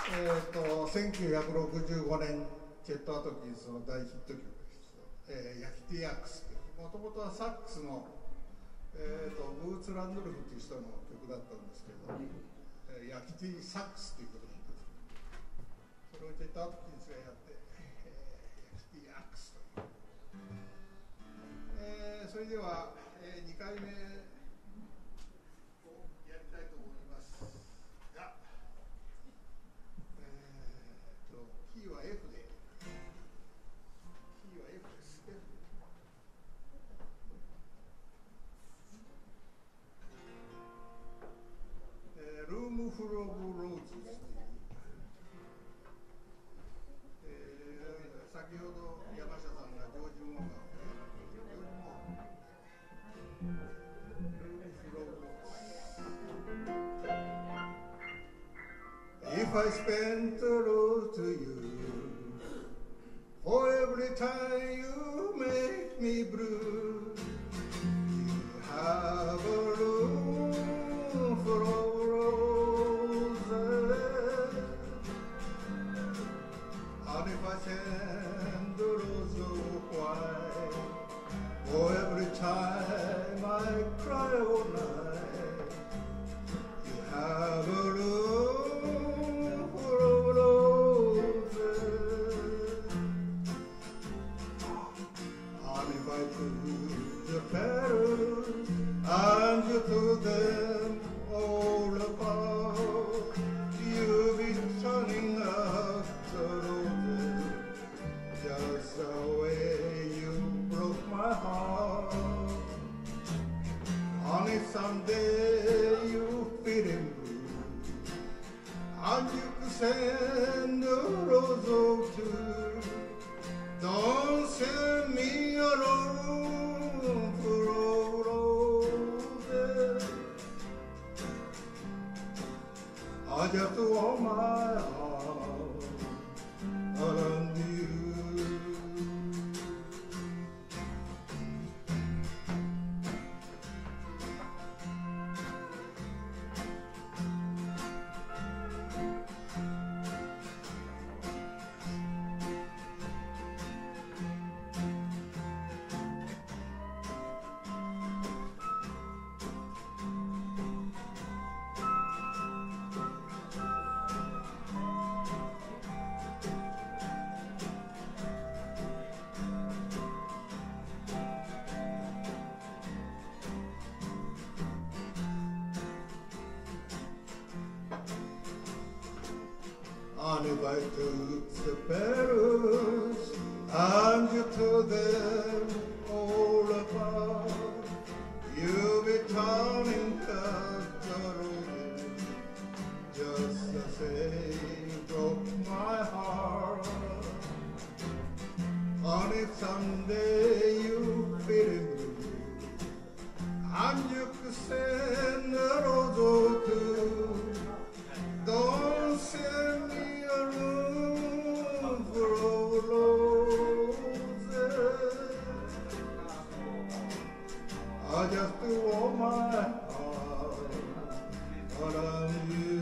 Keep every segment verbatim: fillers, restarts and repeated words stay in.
えー、とせんきゅうひゃくろくじゅうごねんチェット・アトキンスの大ヒット曲です、えー、ヤキティ・ヤックスという、もともとはサックスの、えー、とブーツ・ランドルフという人の曲だったんですけど、えー、ヤキティ・サックスということなんです。それをチェット・アトキンスがやって、えー、ヤキティ・ヤックスという、えー、それでは、えー、にかいめをやりたいと思いますが、えー、とキーは F で、キーは F です。F えー、ルームフル・オブ・ローズという、えー、先ほど山下さんがジョージ・モーガンをジョージ・モーガンルームフル・オブ・ローズ。If I spent a road to you, for every time you make me blue, you have a room full of roses. And if I send a rose of white, for every time I cry all night, you have a room full of roses. And if I took the petals and you threw them all apart, you'd be turning up the roses just the way you broke my heart. And if someday you feeling blue and you could send a rose or two, don't send me a room full of roses. I just want my heart around you. And if I took the petals and you threw them all apart, you'll be turning up the roses just the same you broke my heart. And if someday you feeling blue and you could send a rose or two, don't send me a room full of roses. I just want my heart around you.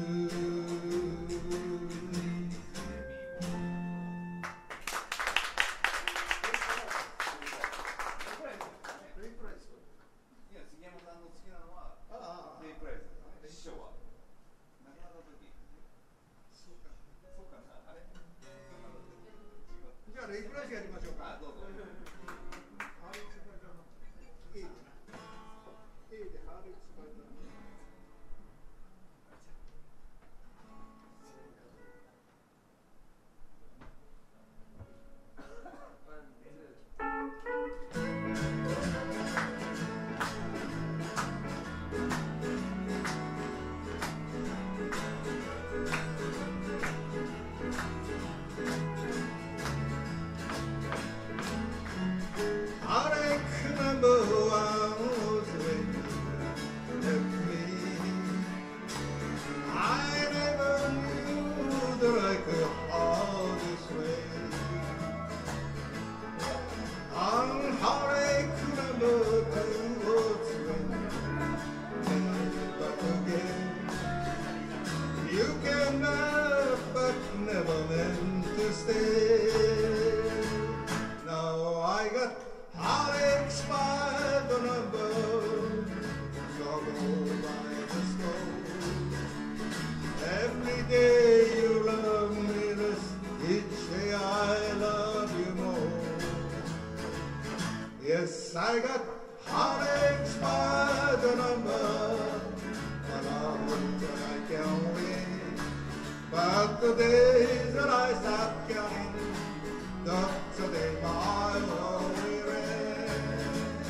レイプライスやりましょうか。どうぞ。A でな。A でハーレックスバイター。You can never stay. Now I got hard expired number, so go by the stove. Every day you love me less, each day I love you more. Yes, I got hard expired number, but I hope that I can win. But the days that I stop counting, that's the day my love will end.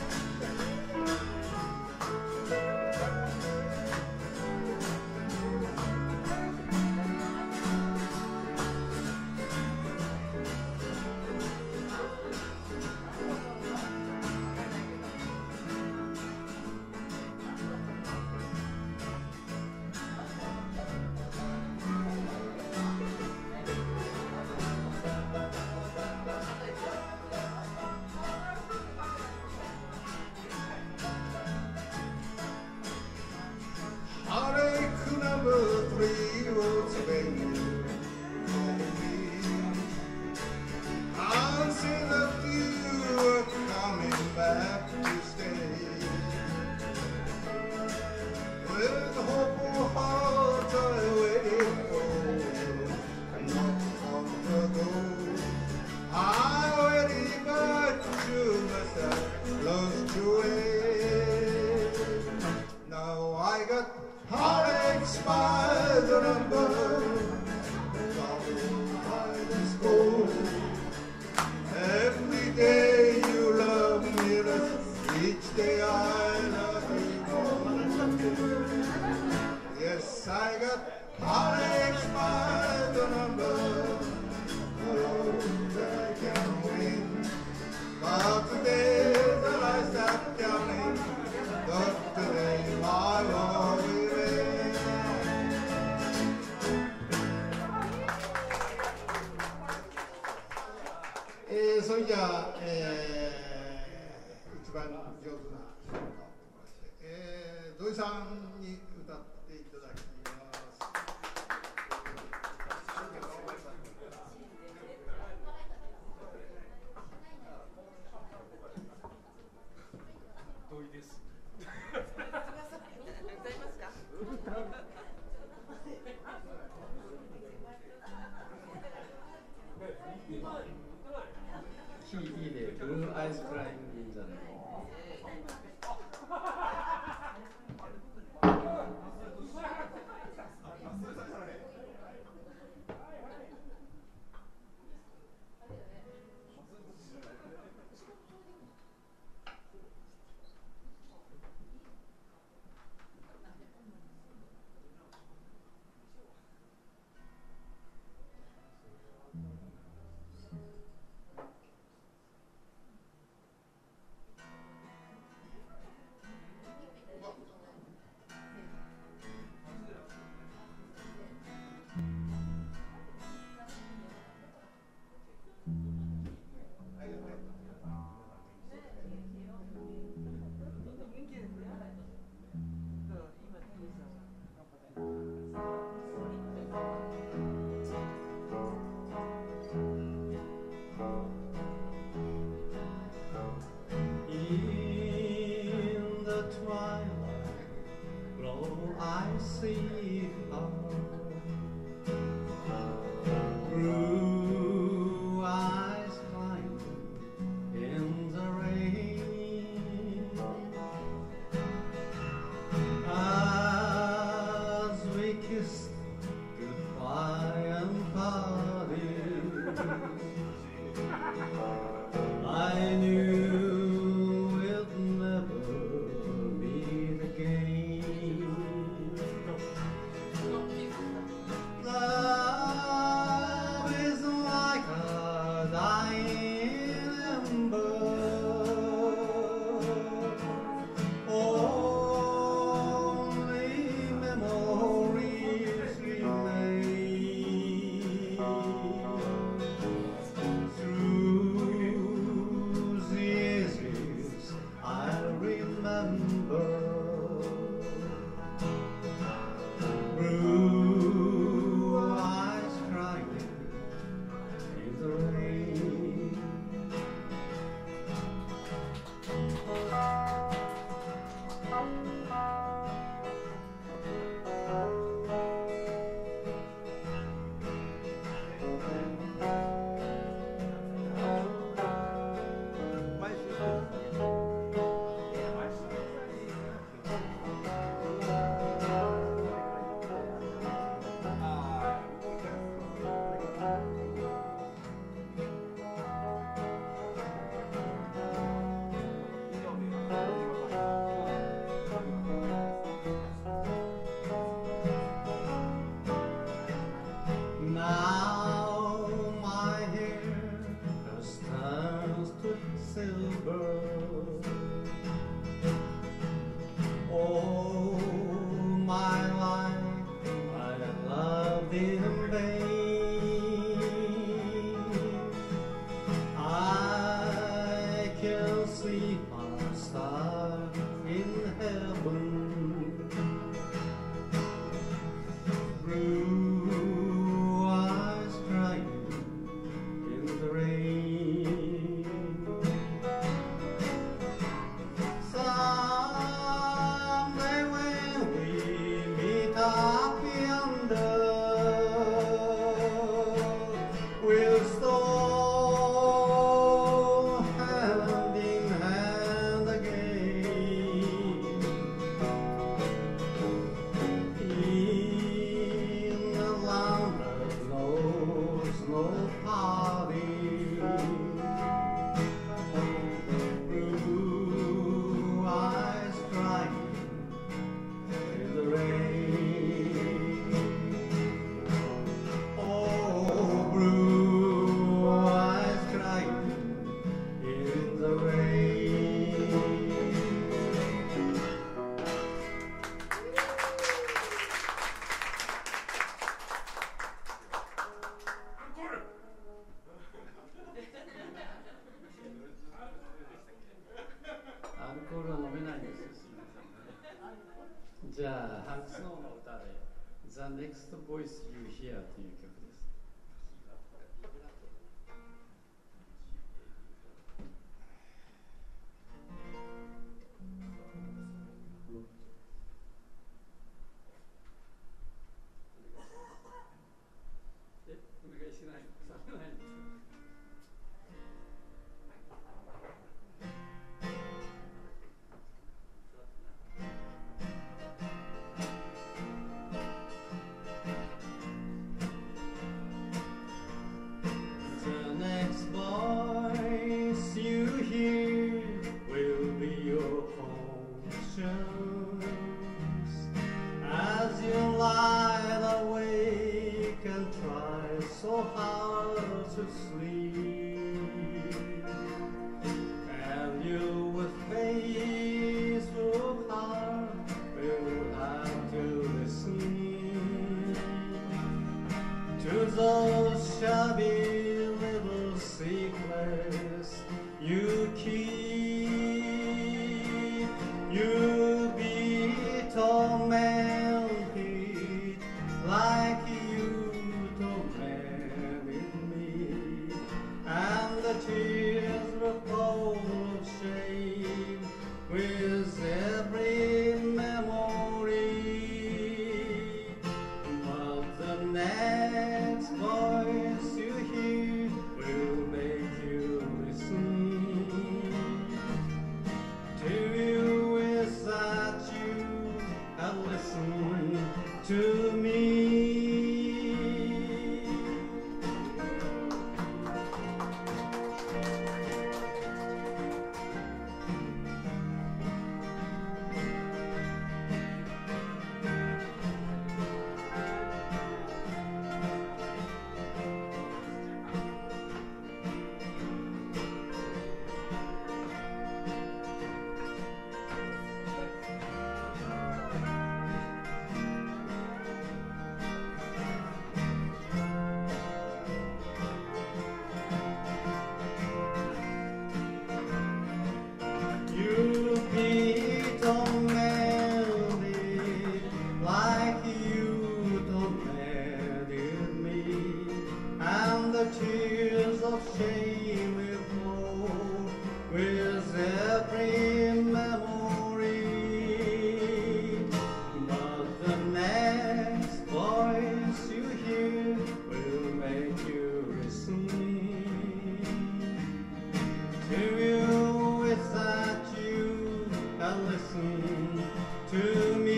Heartache number three was waiting for me. I'll say that you are coming back to stay. With hopeful heart I waited for, not long ago. I waited, but you must have lost your way. Now I got heart expired number, followed by this goal. Every day you love me less, each day I love you more. Yes, I got heart expired number, followed I can win. But the days that I stop counting, but today my love will end. えー、それじゃあ、えー、一番上手な人がおってまして、えー、土井さんに歌っていただきます。 土井です。 キーいいね、ブルーアイスクライム銀座の。 in vain. I can see a star in heaven, blue eyes crying in the rain. Someday when we meet up yonder, we'll stroll hand in hand again in a land that knows no parting. Blue eyes crying in the rain. Oh, blue eyes crying in the rain.アルコールは飲めないんですよ。すみません。じゃあ、ハンクスノーの歌で The Next Voice You Hear という曲です。え、お願いしないの？させないの？The next voice you hear will be your conscience as you lie awake and try so hard to sleep, and you with face through heart will have to listen to those shabby little secrets you keep. You'll be tormented like you tormented me, and the tears will fall of shame with every memory. But the next voice you hear will make you listen to you wish that you had listened to me. You'll be tormented like you tormented me, and the tears of shame will flow with every memory. But the next voice you hear will make you listen to you with that you have listened to me.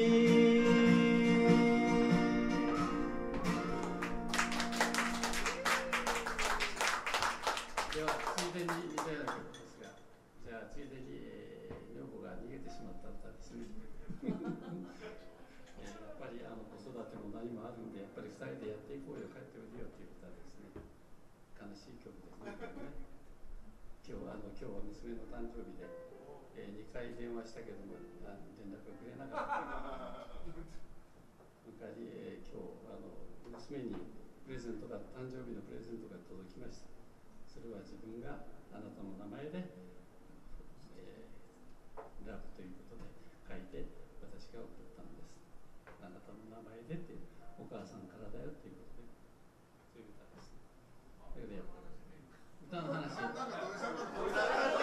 ではついでに似たような曲ですが、じゃあついでに、えー、女房が逃げてしまった歌ですね。やっぱりあの子育ても何もあるんで、やっぱりふたりでやっていこうよ、帰っておいでよという歌ですね。悲しい曲ですね。今日あの今日は娘の誕生日で、えー、にかい電話したけどもあの連絡がくれなかった。それから、えー、今日あの娘にプレゼントが誕生日のプレゼントが届きました。それは自分があなたの名前で、えー、ラブということで書いて私が送ったんです。あなたの名前でっていう、お母さんからだよっていうことで、そういう歌です。だけどやっぱり歌の話なんか土井さんが土井さ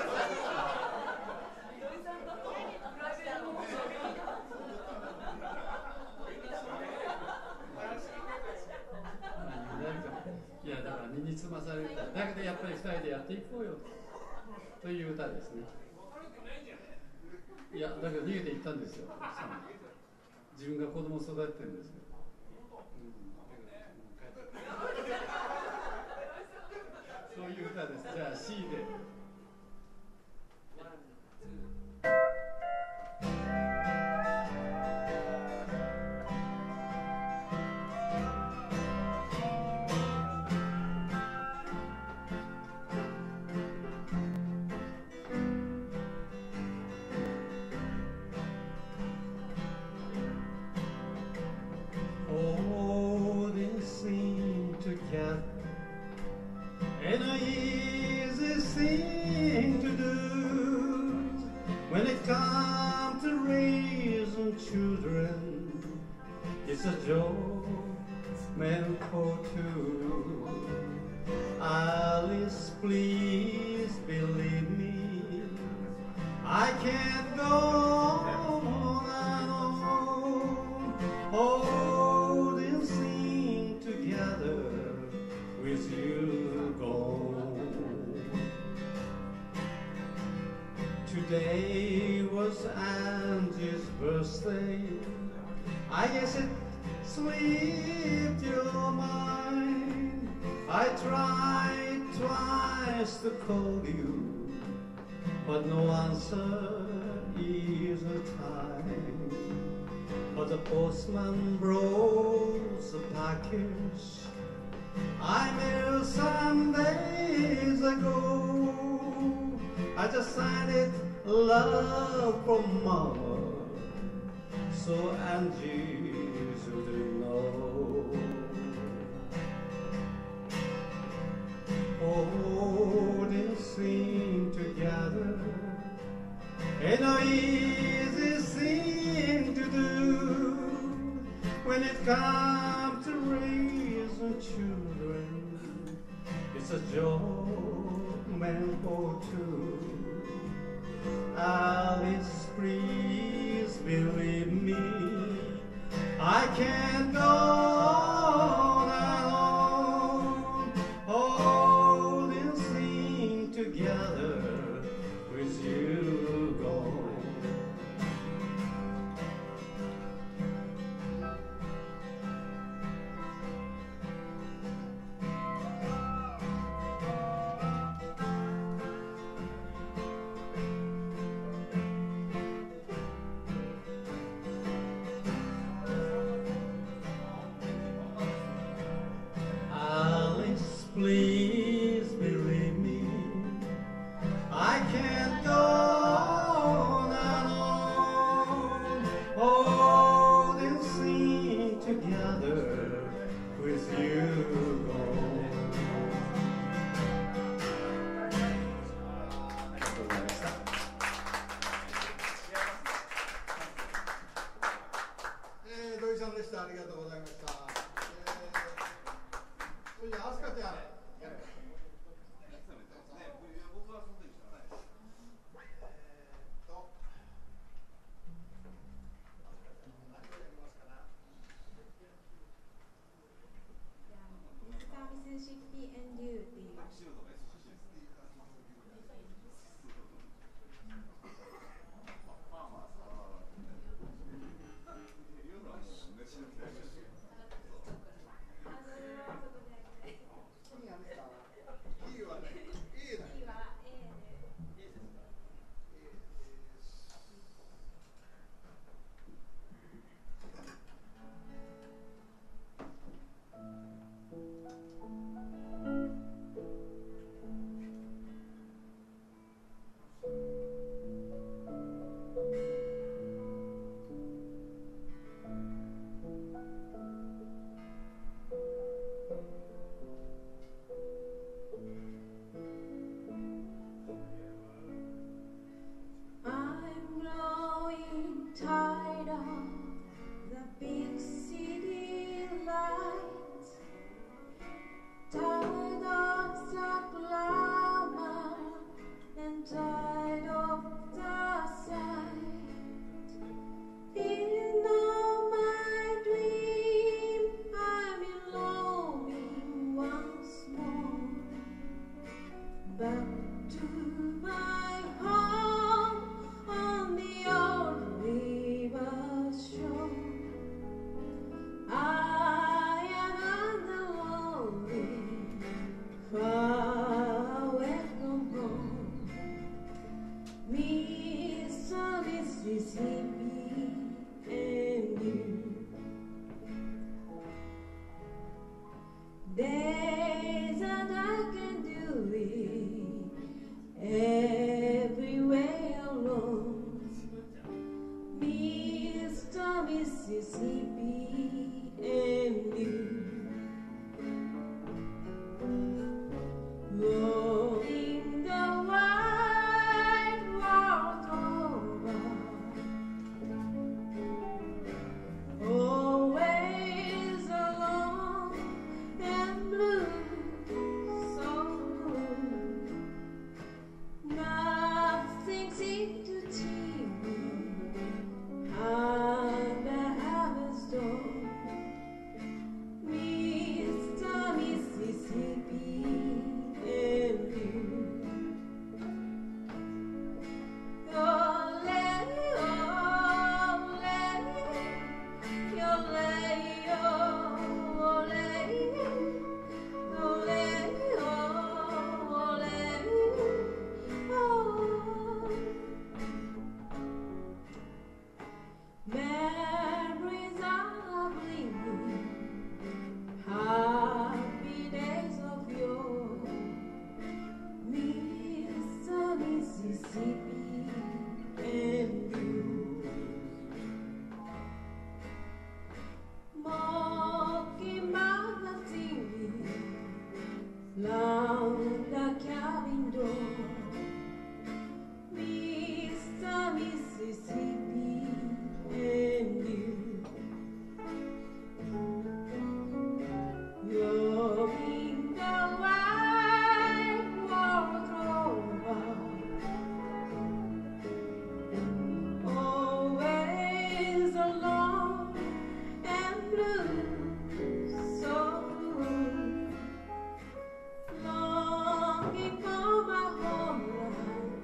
んがいやだから身につまされた。だけどやっぱりふたりでやっていこうよという歌ですね。いやだけど逃げていったんですよ。自分が子供を育ててるんですよ。そういう歌です。じゃあ C で。 And an easy thing to do when it comes to raising children. It's a joke meant for two. Alice, please believe me, I can't go on and on holding things together with you gone. Today was Angie's birthday. I guess it slipped your mind. I tried twice to call you, but no answer is a time. But the postman brought the package I mailed some days ago. I just signed it, love from Mama, so Angie should know. Holding things together ain't no easy thing to do when it comes to raising children. It's a joke meant for two. Alice, please believe me, I can't go on and on holding things together with you gone. Please believe me, I can't go on and on holding things together with you gone. ありがとうございました。 えー、土井さんでした。ありがとうございました。えー、それじゃあ、アスカちゃん。 Days that I can do it everywhere alone. Mister Mississippi and you. Going the wide world over, always alone and blue, so blue. Nothing seems to cheer me at the heaven's door. Mister Mississippi and you. Memories are blinking, happy days of yore. Mister Mississippi and you. Mockingbird are singing round the cabin door. Mister Mississippi and you. Going the wide world over, always alone and blue, so blue. Longing for my homeland,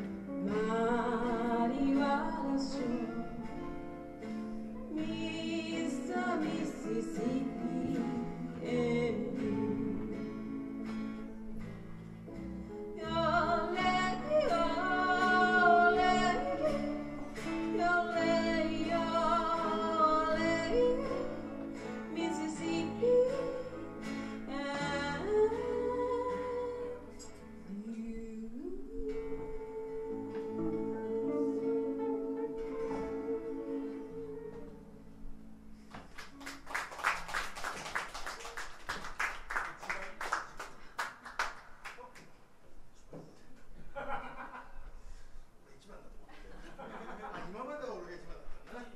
Marijuana shore. Mister Mississippi and you. Your lady, your lady, your lady, your lady, Mississippi and you. 今までは俺が一番だったな。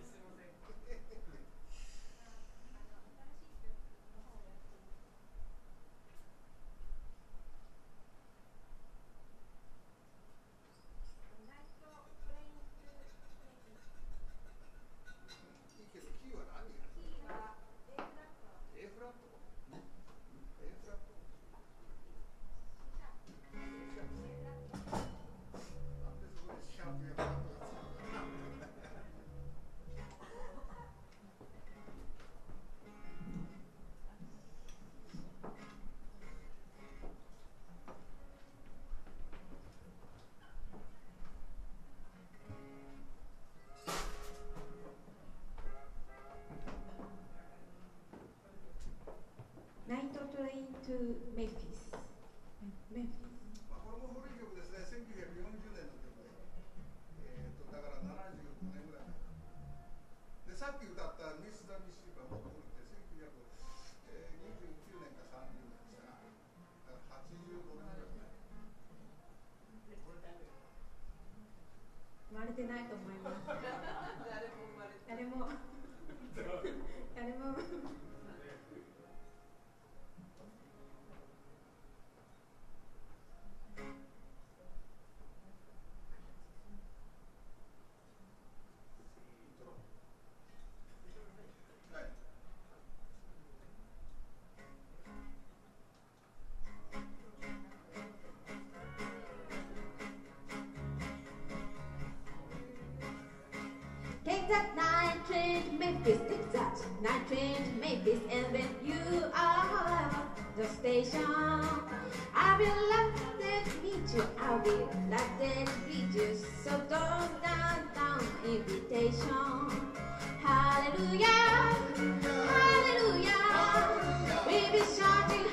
いいけどキーは何や？A フラット。A フラット。なんでそこにシャープやフラットがつくのかな。 Night Train to Memphis. Memphis. まあこれも古い曲ですね。せんきゅうひゃくよんじゅうねんの曲で、えー、とだからななじゅうごねんぐらい前かな。でさっき歌ったミスター・ミシシッピはもっと古くてせんきゅうひゃくにじゅうきゅうねんかさんじゅうねんですが、だからはちじゅうごねんぐらい前。 生まれてないと思います。誰も誰もはい。 Take that night train to Memphis, take that night train to Memphis, and when you are at the station, I'll be delighted to meet you, I'll be delighted to meet you, so don't down, down invitation. Hallelujah, hallelujah, we'll be shouting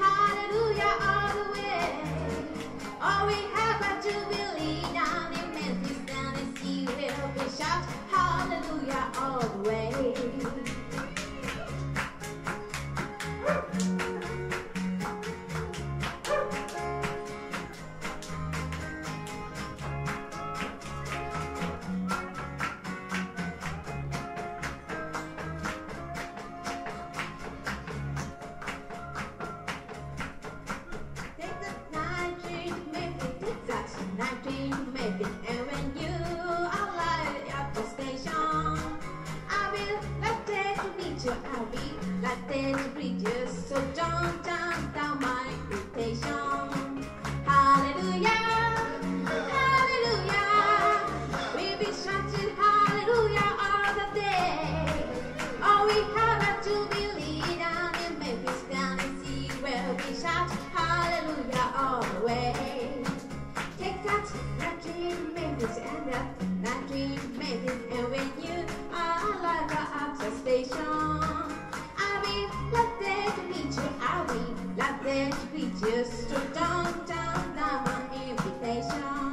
night train to Memphis and that night train to Memphis, and when you are alive at the station, I'll be glad to meet you. I'll be glad to greet you. So don't turn down my invitation.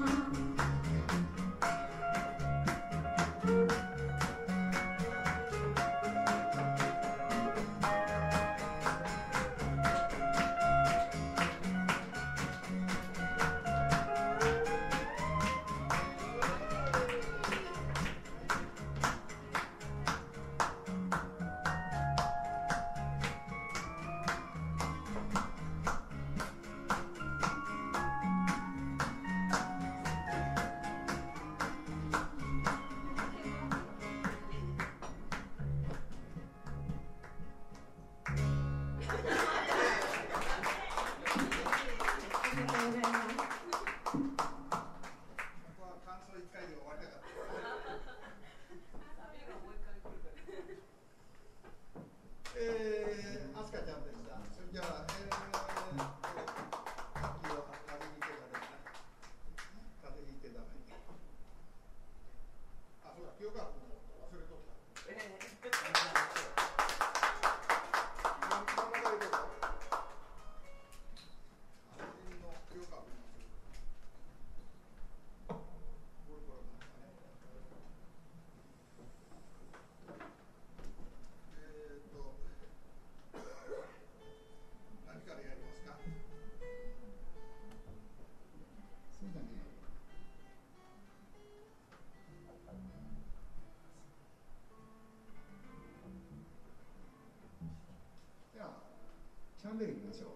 シャンデルいきましょう。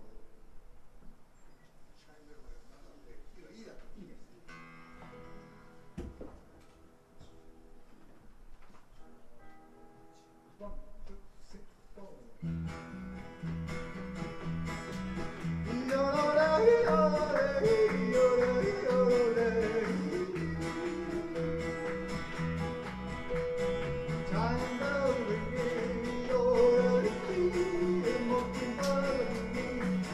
シャンデルはいいだろ。いいです。ワン、ツー、スリー、フォー。 Time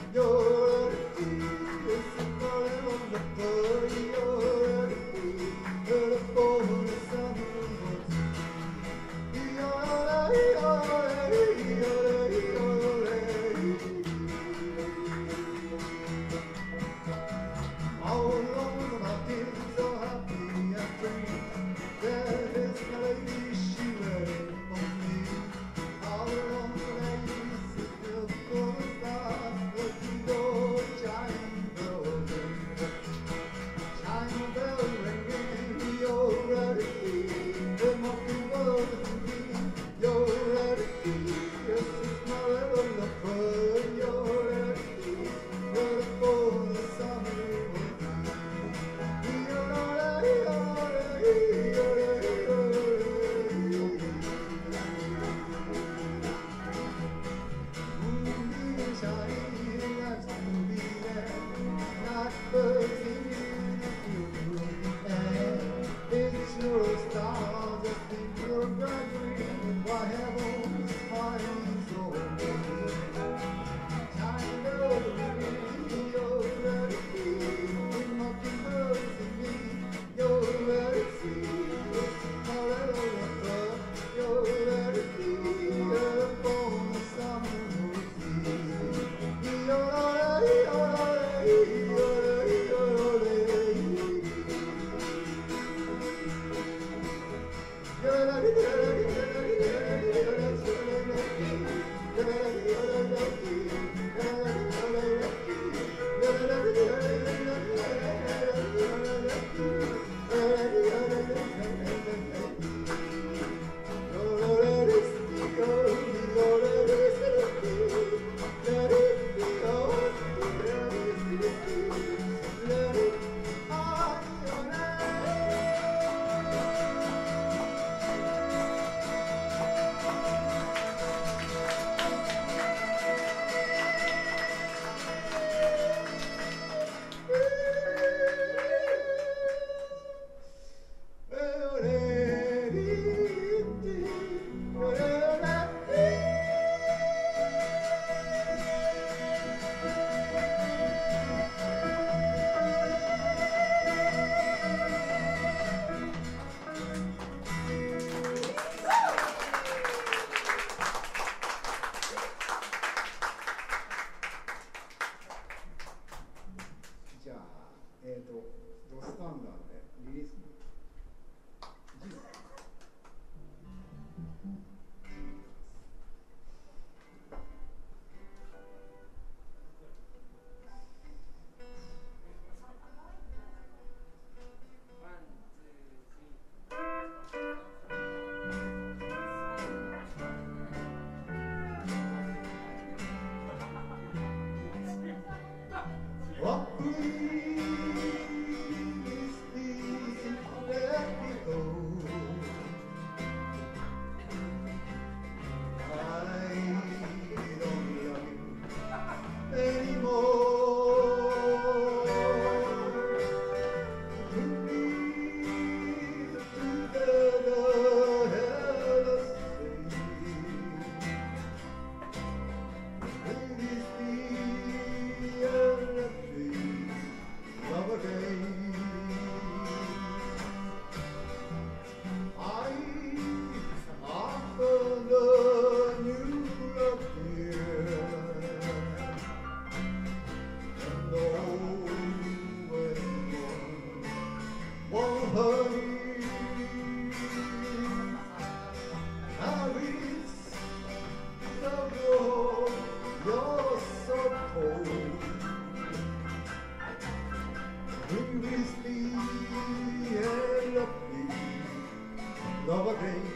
Release me and let me love again.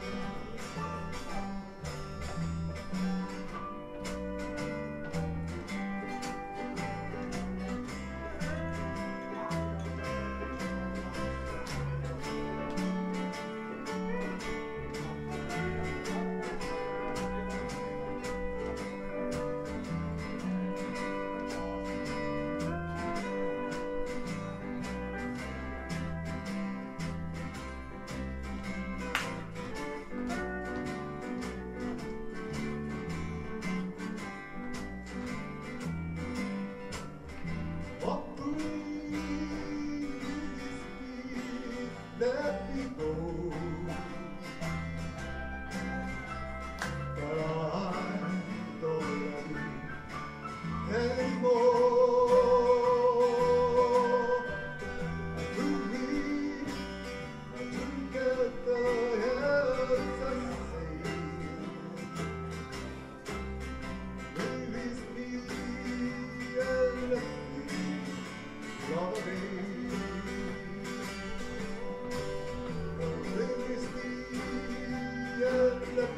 Let me go, but I don't love you anymore. To me, together as I say, release me and let me love again. Release me and let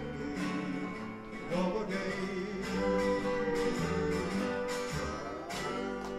me love again.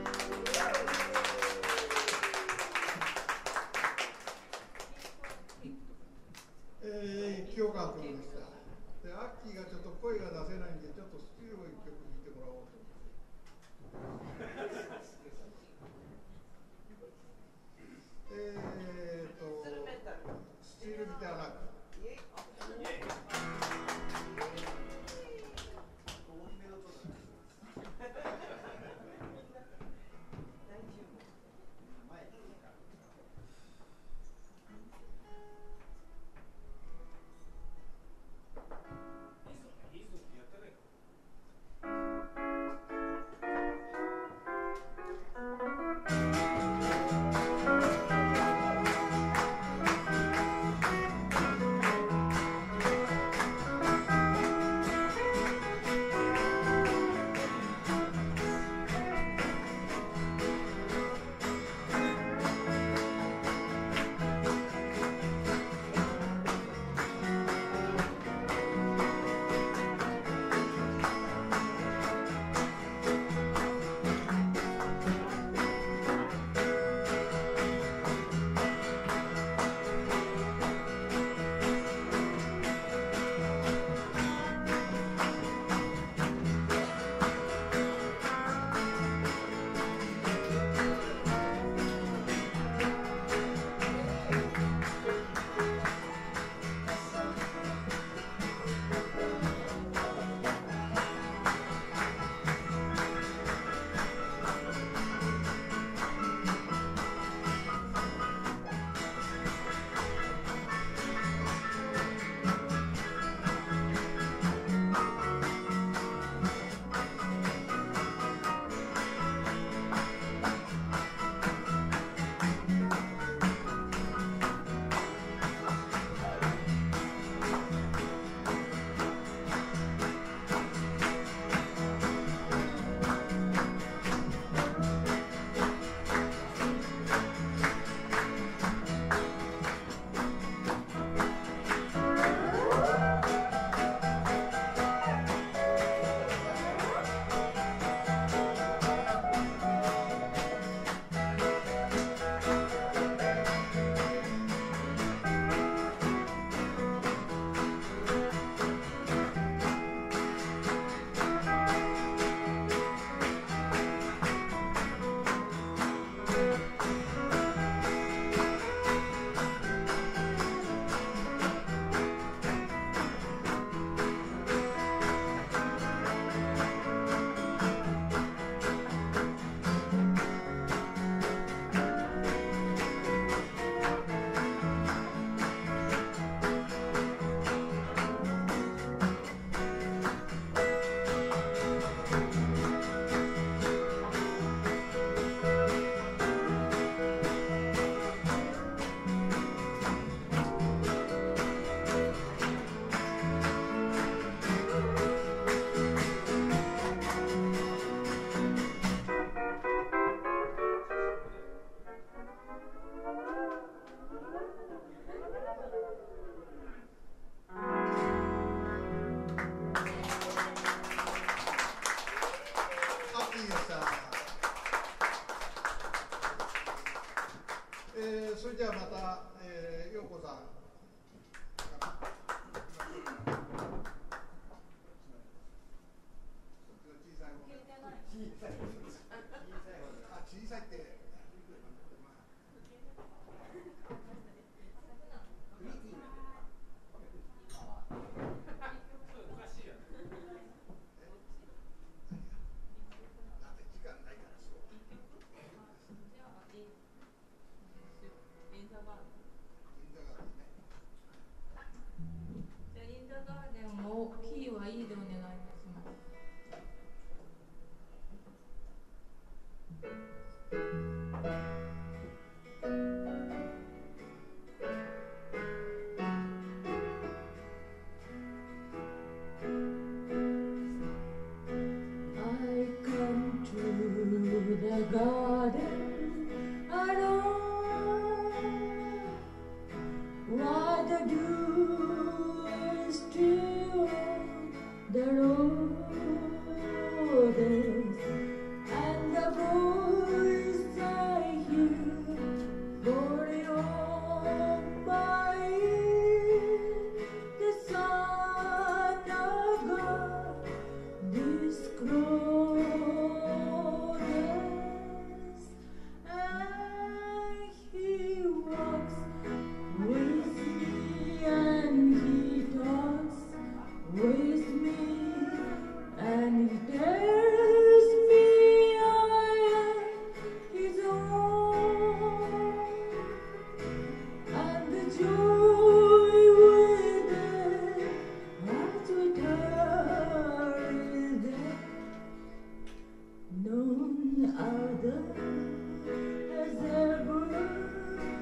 でした。えー、それじゃあまた、えー、陽子さん。小さいって。 キーはいいでお願いいたします。I come to the garden alone, while the dew is still the roses and the voice I hear falling on my ear, the Son of God discloses, and He walks with me and He talks with me, and He tells me I am His own, and the joy within as we tarry there, none other has ever known.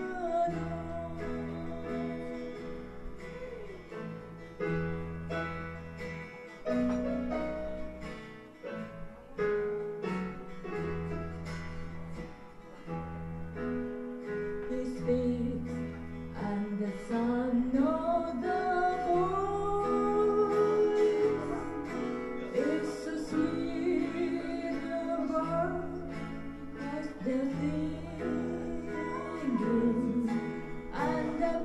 He speaks, and the Son of the voice is so sweet above as the singing, and the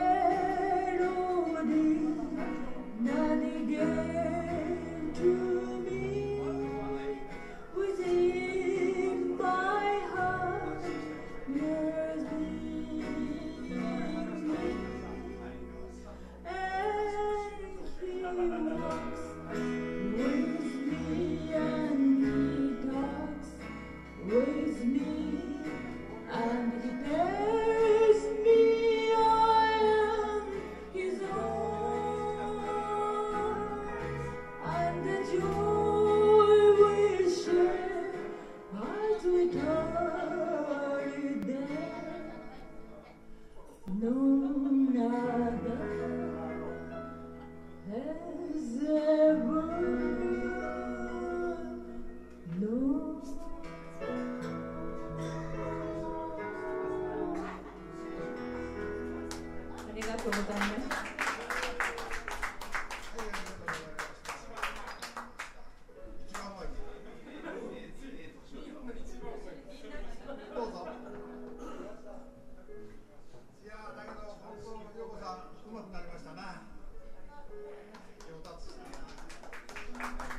melody that He gave to me within my heart. Years leaving me, and He walks with me, and He talks with me, and He tells me I am His own, and the joy we share as we tarry there, none other has ever known. ありがとうございました。 どうぞ。いやーだけど本当陽子さんうまくなりましたな。上達したな。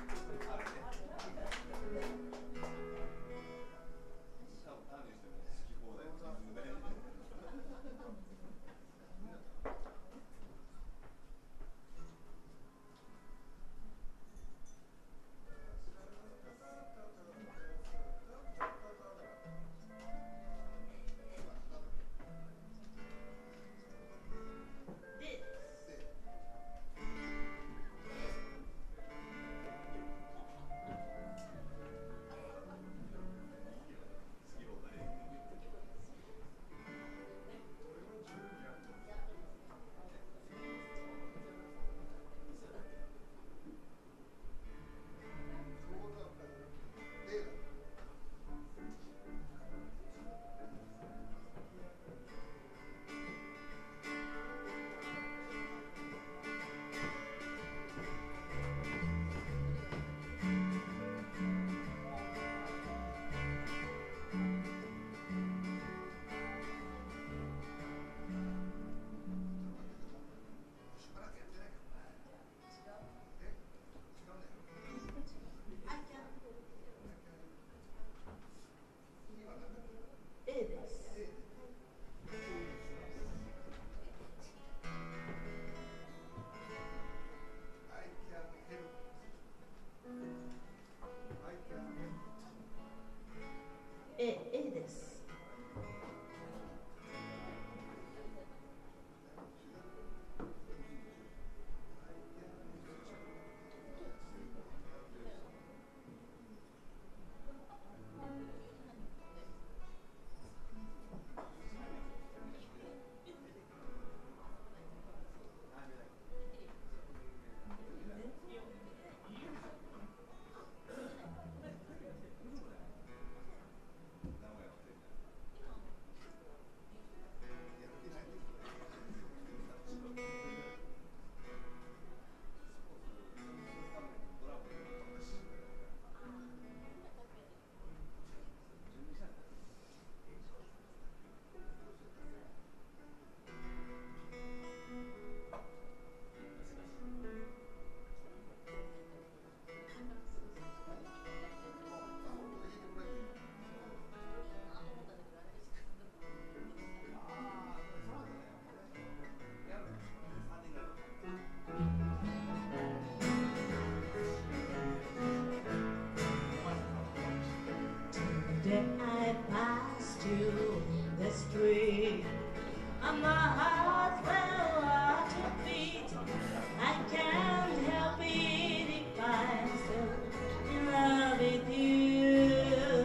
Someday I passed you in the street, and my heart fell at your feet. I can't help it if I'm so in love with you.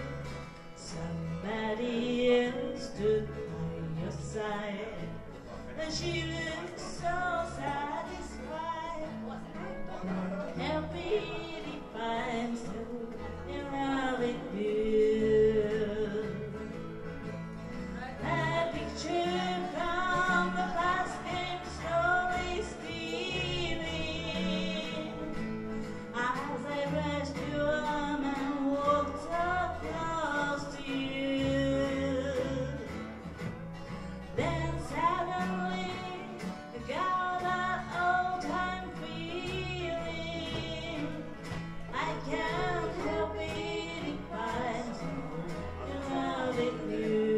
Somebody else stood by your side, and she looked so satisfied. Help it if I'm so in love with you. A picture from the past came slowly stealing as I brushed your arm and walked so close to you. Then suddenly I got that old time feeling. I can't help it if I'm so in love with you.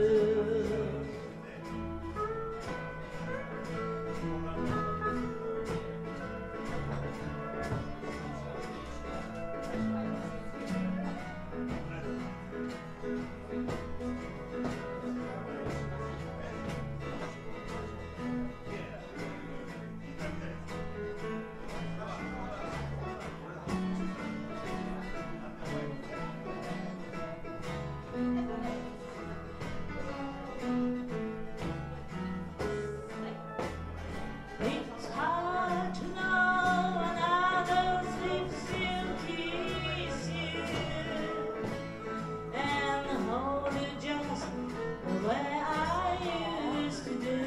It's hard to know another lips will kiss you and hold you just the way I used to do.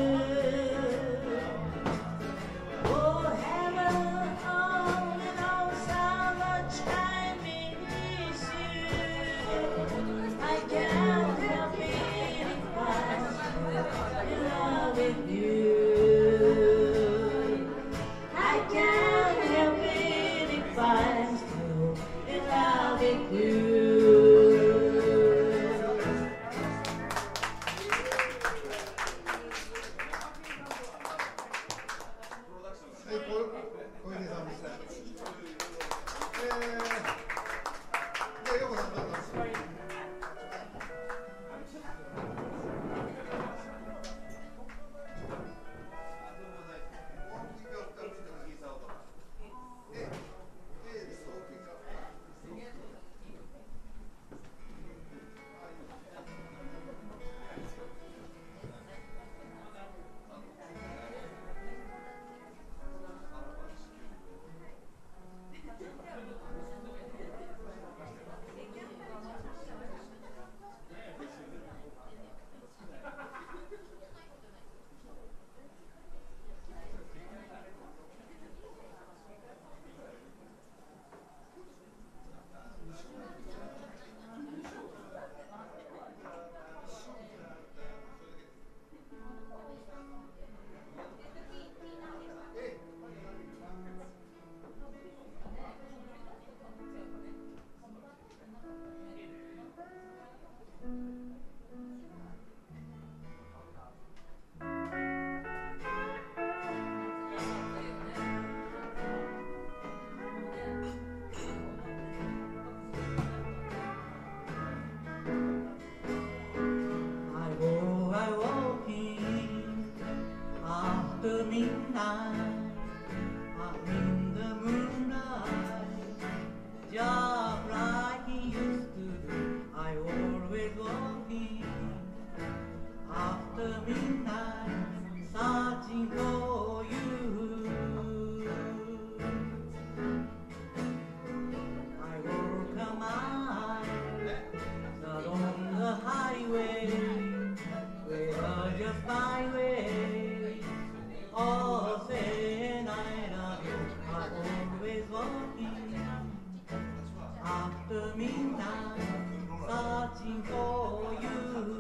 Oh, heaven only knows how much I miss you. I can't help it if I'm in love with you. I can't help it if I'm still in love with you. はい、こ小出さんです。えー、じゃあ、ヨコさんどうぞ。 I go I walking after midnight. I'm in the moonlight, just like he used to do. I always walking after midnight, searching for you. I walk a mile along the highway, where just my way. Oh, say I love you. I'm always walking after midnight, searching for you.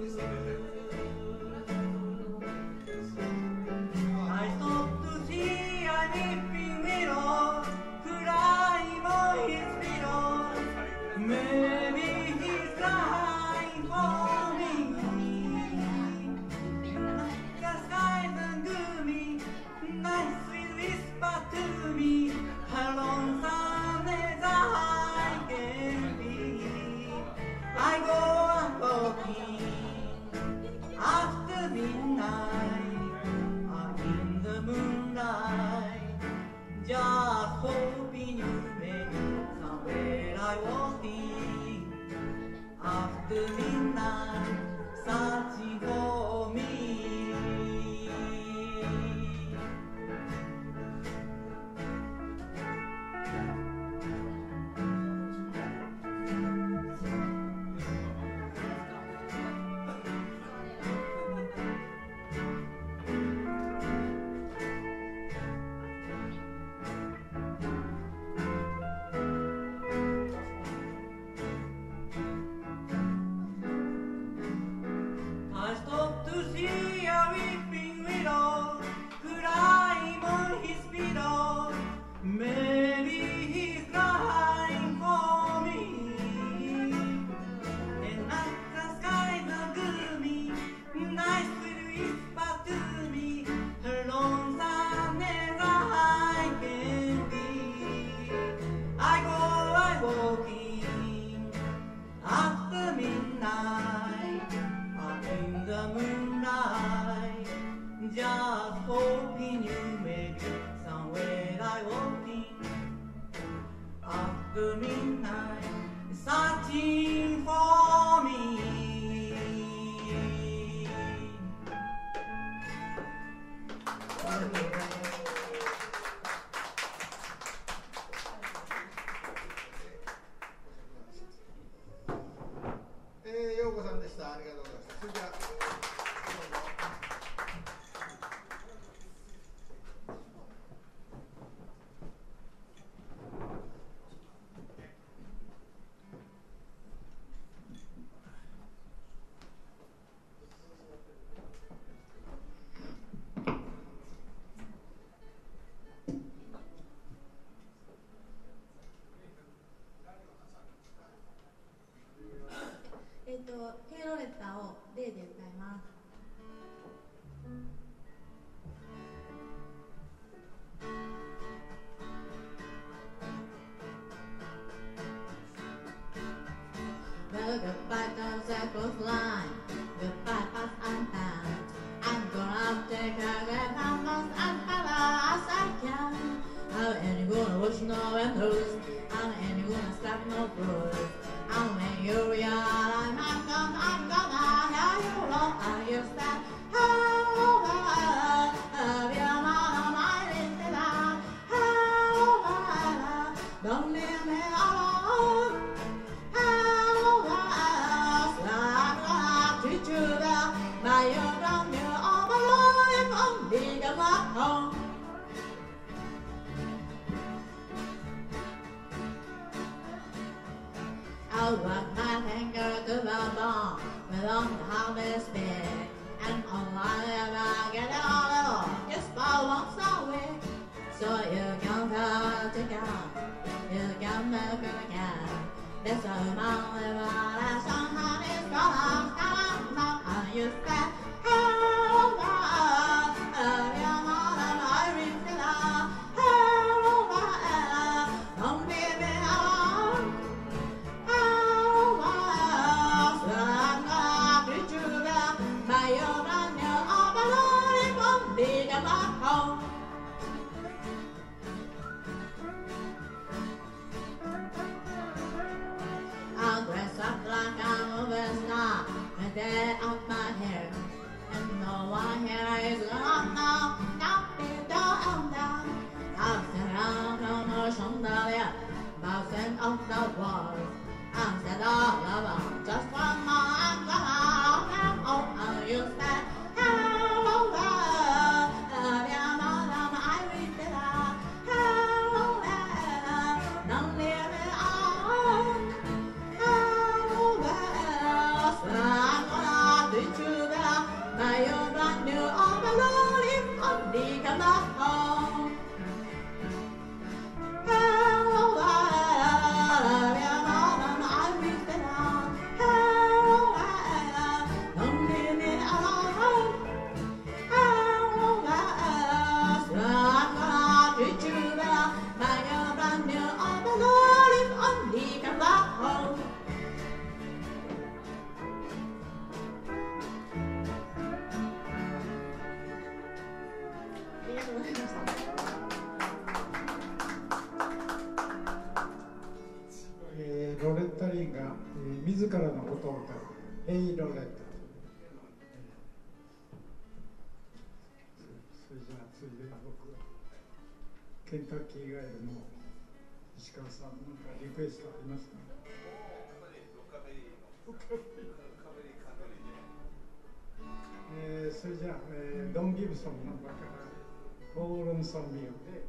I stop to see a nipping mirror, crying on his pillow. Maybe he's crying for me. The skies are gloomy, night will whisper to me, how lonesome as I can be. I go on walking after midnight, I'm in the moonlight, just hoping you may be somewhere I walking after midnight, searching for me. I stopped to see a weeping widow crying on his pillow. Maybe he's crying for me. And as the skies are gloomy, night will whisper to me her lonesomeness I can be. I go, I walking after midnight, I'm in the moonlight, just hoping you may be somewhere I walking after midnight, searching for me. えー、陽子さんでした。ありがとうございます。それじゃあどうぞ。 えっと、ヘイロレッタを例で歌います。Well, goodbye to the coastline, goodbye past and past. I'm gonna take a good almost as far as I can. I ain't gonna wash no windows, I ain't gonna stop no floors. And when you realize I'm gone, I'm gonna have you all understand. How I love your mama, my little. How I love, don't leave me alone. How I love, like to you there, by your ground, you're all alone, I'm big enough home. I'll rub my finger to the bone with on the harvest bed, and all I ever get out of is for once a week. So you can go to God, you can make it again. There's a mountain that somehow is gonna come up, and you say, how I love your mother, my Rita. How I love, don't leave me alone. I'll dress up like I'm a star, and then up my hair. 人が、えー、自らのことを歌う「ヘイロレット」。それじゃあついでに僕はケンタッキーガエルの石川さん、何かリクエストありますか？えー、それじゃあ、えー、ドン・ギブソンの中から「コールンソン・ミオ」で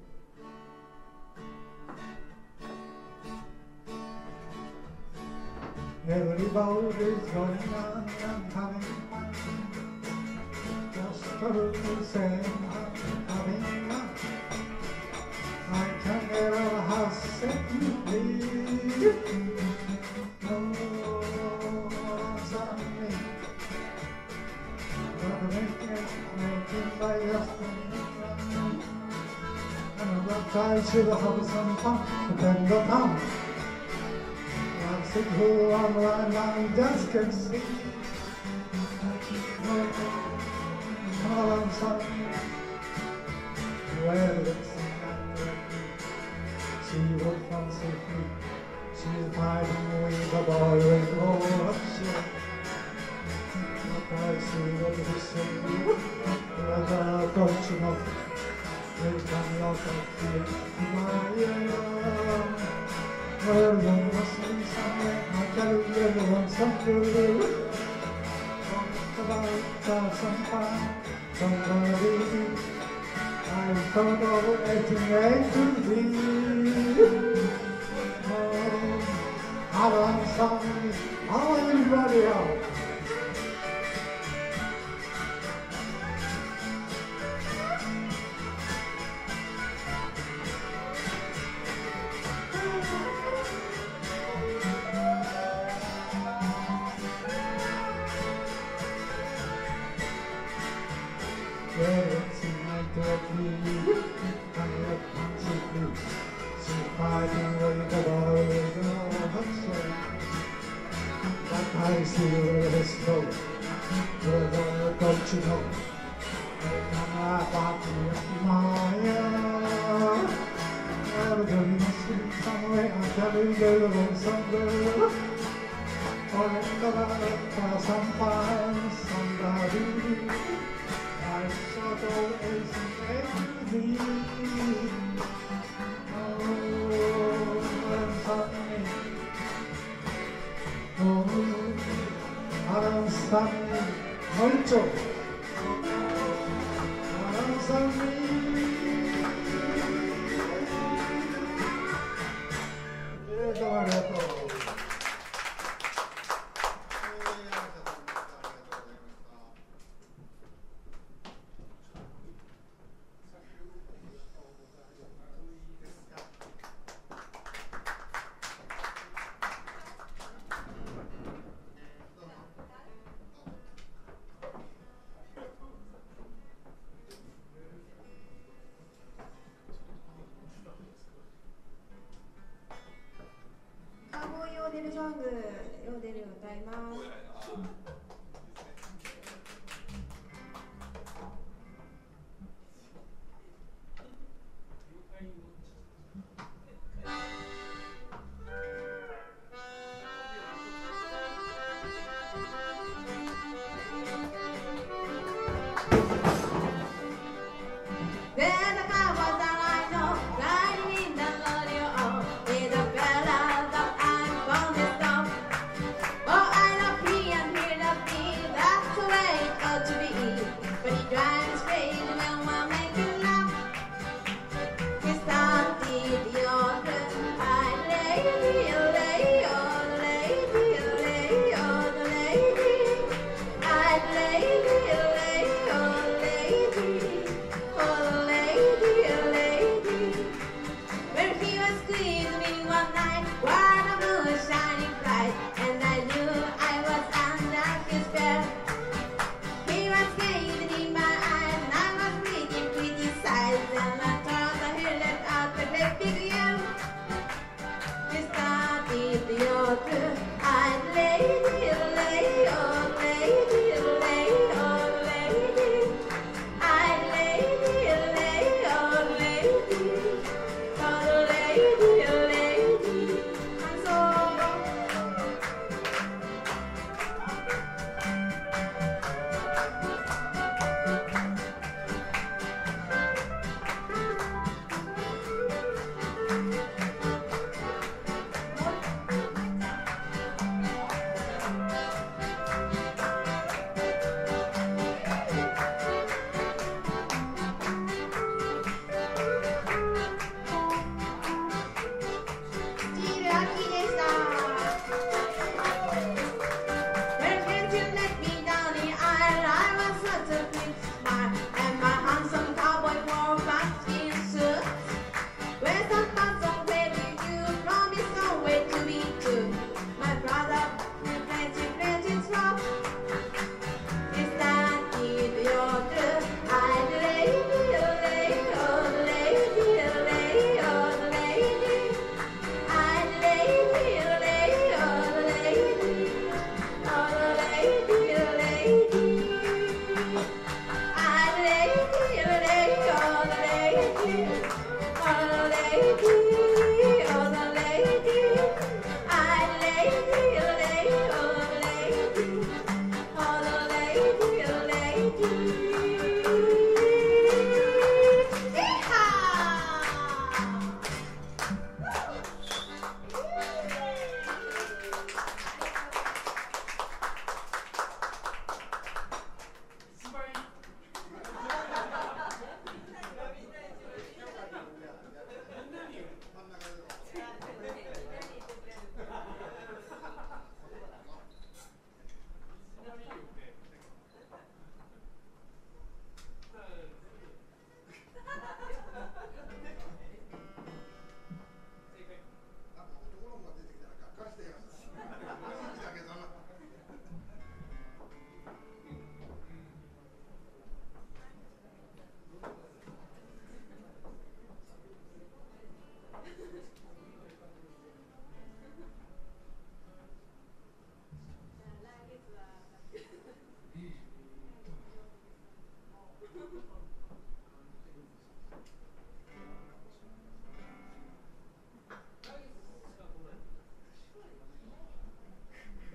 Everybody's going on and having fun. Just for the same, having fun. I can never have set you free. No, something. But making, making by yesterday. And what I should have some fun, but then go down. Who on one I just can see. All of a sudden, well, it's she would fancy free. She's fighting with the boy with no shit. But I see what he said. Whether don't you know? They come out of fear. My well, you must be somewhere. I tell you, you want something. Talk about sometime, somebody. I thought of everything A to Z. Oh, I want something. I want everybody else. ヨーデルソング、ヨーデル歌います。Lady,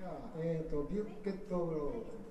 ゃあ、えーと、ビュッケットブロードです。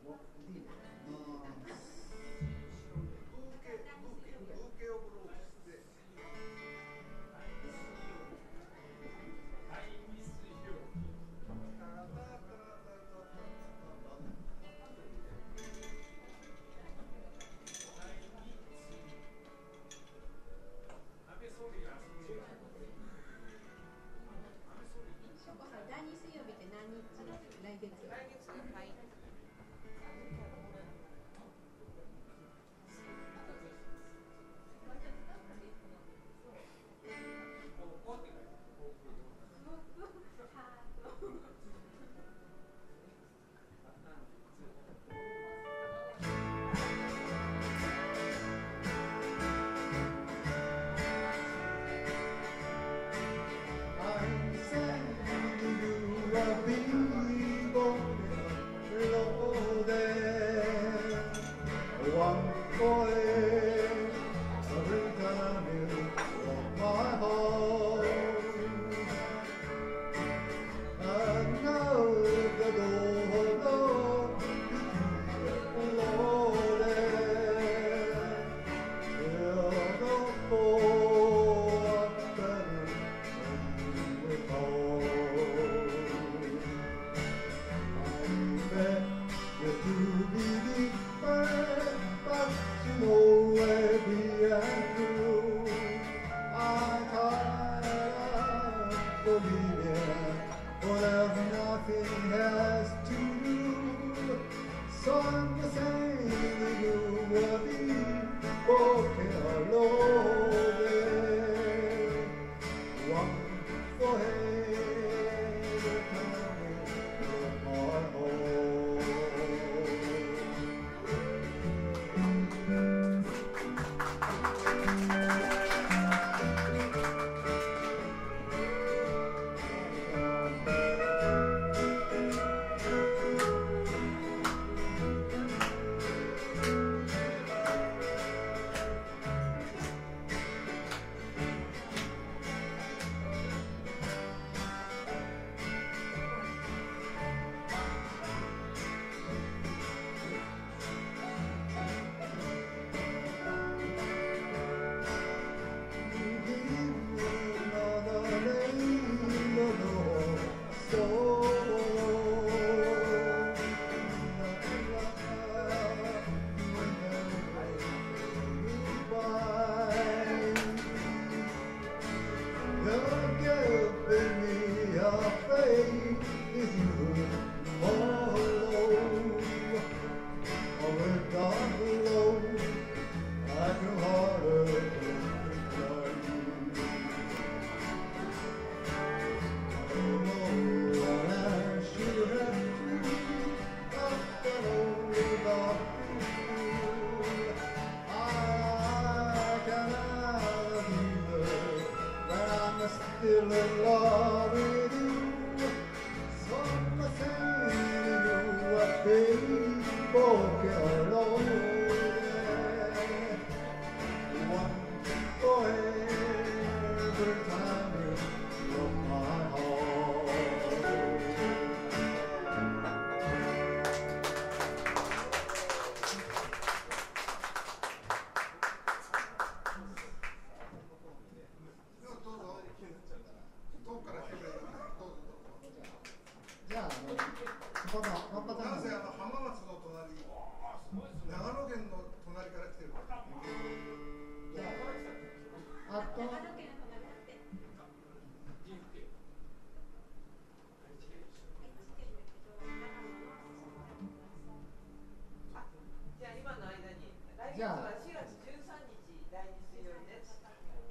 じゃあしがつじゅうさんにちだいに水曜日です。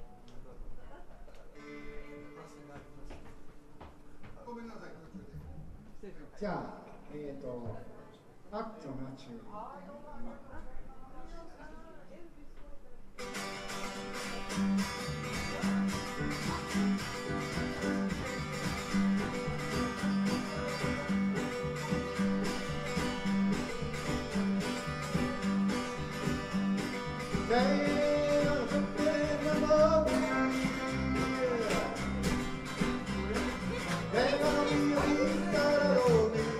ごめんなさい。じゃあ、えっと、アクトが中。They're gonna be a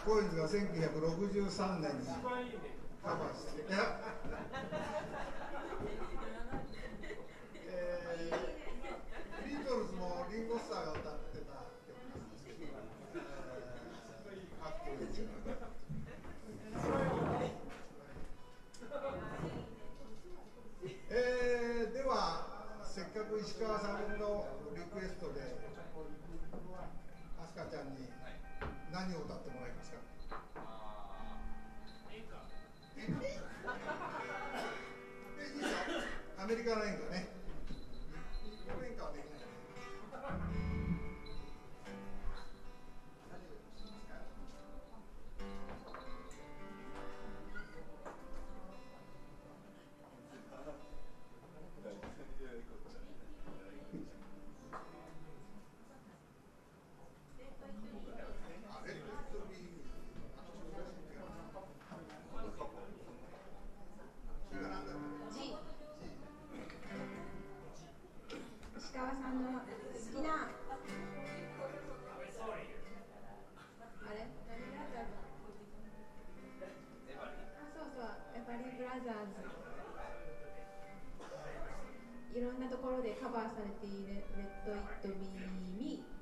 コインズがせんきゅうひゃくろくじゅうさんねんにカバーして、えー、ビートルズもリンゴ・スターが歌ってた曲なんですけど、えー、かっこいいですよね。えー、ではせっかく石川さんのリクエストで飛鳥ちゃんに何を歌ってもらえますか？演歌。演歌。アメリカの演歌ね。日本演歌はできない。 石川さんの好きなあれ何ブラザーズあそうそうエバリーブラザーズいろんなところでカバーされているレッド・イット・ビー・ミー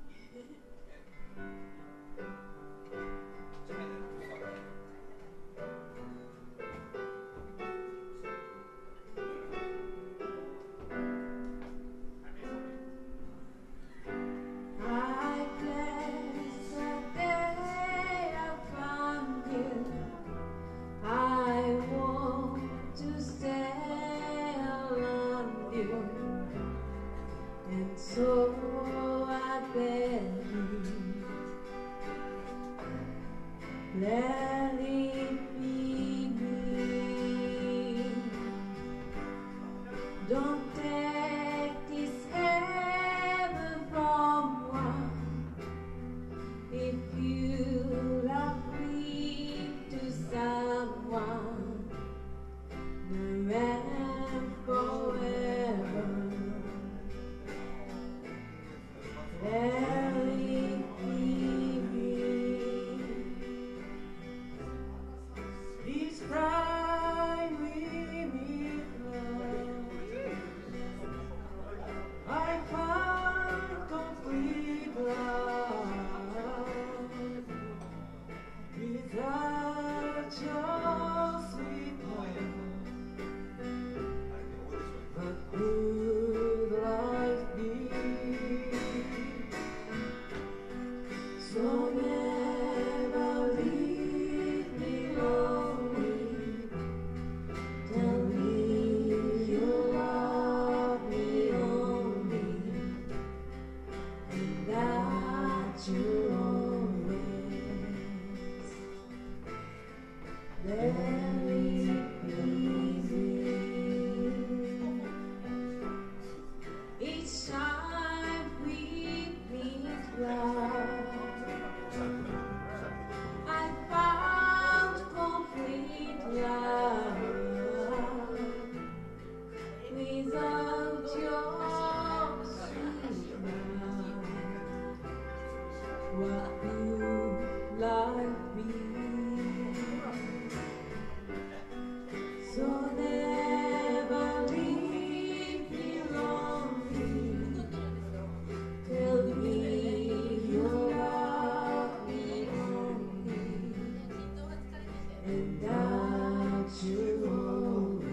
So I beg you, let it be me. Don't take this heaven from one. If you love me to someone, the end forever. Let it be me. This time we meet love. I found complete love without your sweet love. But would life be? So never leave me lonely. Tell me you love me only, and that you always. Let it be me. Each time we meet love, I found complete love without your sweet love. What would life be? So never leave me lonely. Tell me you love me only, and that you always.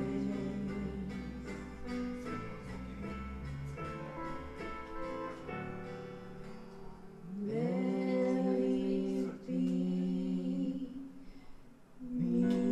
Let it be me.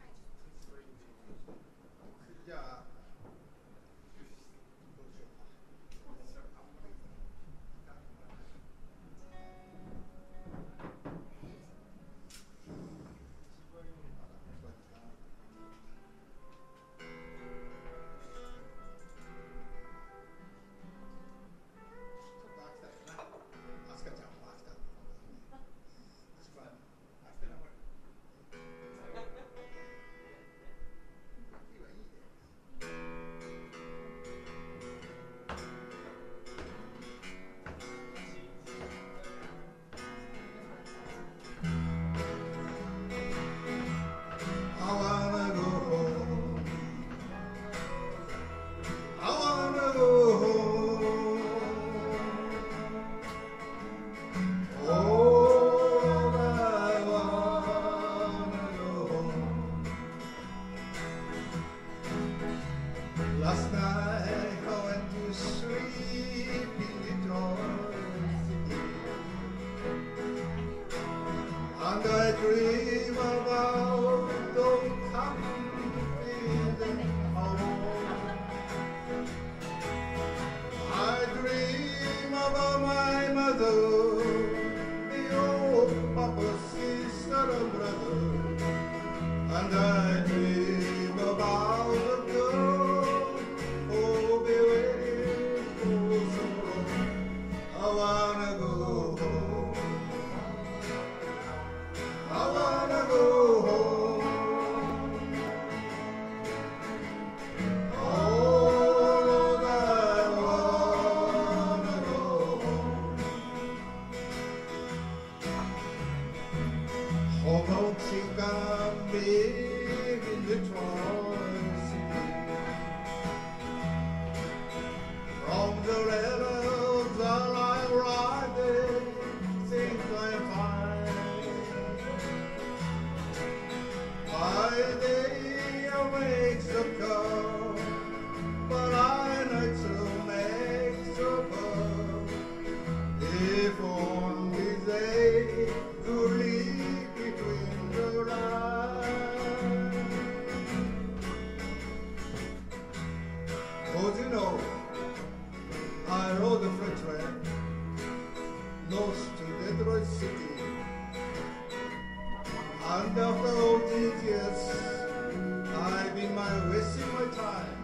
じゃあどうしようか。 mother, the old papa, sister, and brother, and I dream about a girl who'll be waiting for so long. I wanna go home. I wanna go home. Oh, Lord, I wanna go home. Homesick I'm big in Detroit City. From the railroads I like riding, things I'm fine. By day I make the car, but I night to make the bar. If only they could read between the lines. 'Cause you know, I rode the freight train north to Detroit City. And after all these years, I've been my wasting my time.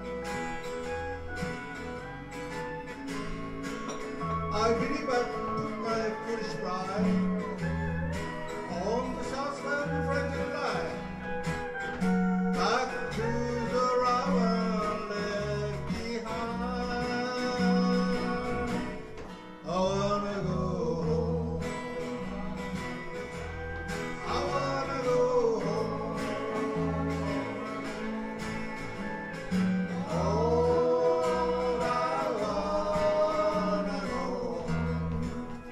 I believe I put my foolish pride on the southbound Franklin line, back to the round left behind. I wanna go home. I wanna go home. Oh, I wanna go home.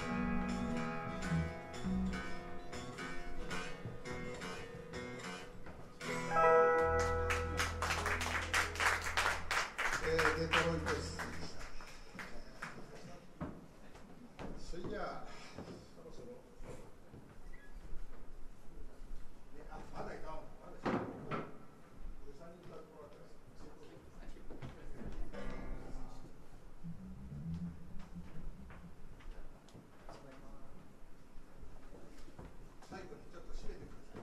Eh, デトロイト市でした。それじゃあ、そろそろ。ね、あ、まだいかん。まだしない。ごさんにんだともらったら最後にちょっと締めてください。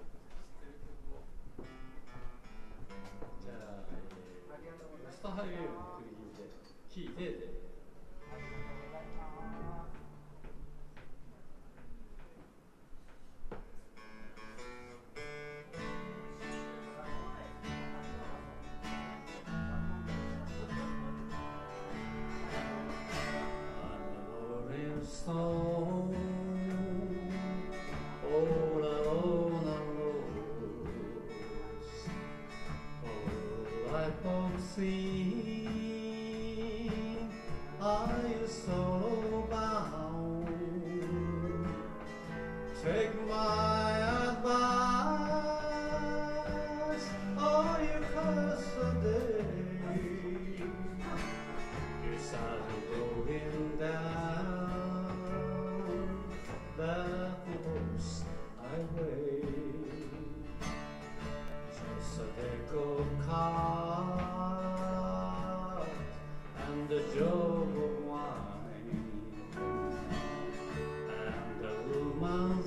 じゃあ、えー、スターハイウェイを振り切ってキー D で。 Take my advice, or you curse a day. You started going down that lost highway. Just a deck of cards and a jug of wine. Woman's